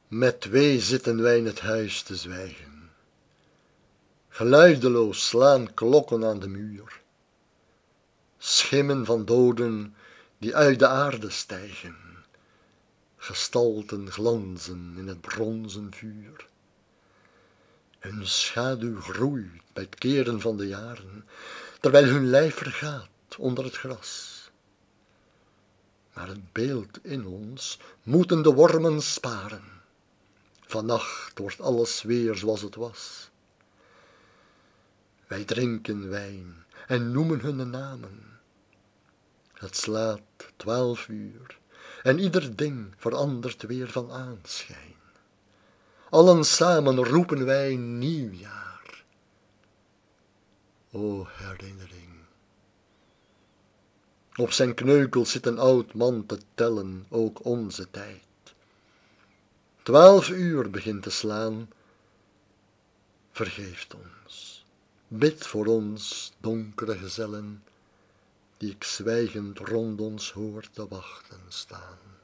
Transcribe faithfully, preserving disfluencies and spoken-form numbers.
Met twee zitten wij in het huis te zwijgen. Geluideloos slaan klokken aan de muur. Schimmen van doden die uit de aarde stijgen. Gestalten glanzen in het bronzen vuur. Hun schaduw groeit bij het keren van de jaren, terwijl hun lijf vergaat onder het gras. Maar het beeld in ons moeten de wormen sparen. Vannacht wordt alles weer zoals het was. Wij drinken wijn en noemen hun namen. Het slaat twaalf uur en ieder ding verandert weer van aanschijn. Allen samen roepen wij nieuwjaar. O herinnering. Op zijn kneukel zit een oud man te tellen, ook onze tijd. Twaalf uur begint te slaan. Vergeeft ons. Bid voor ons, donkere gezellen, die ik zwijgend rond ons hoor te wachten staan.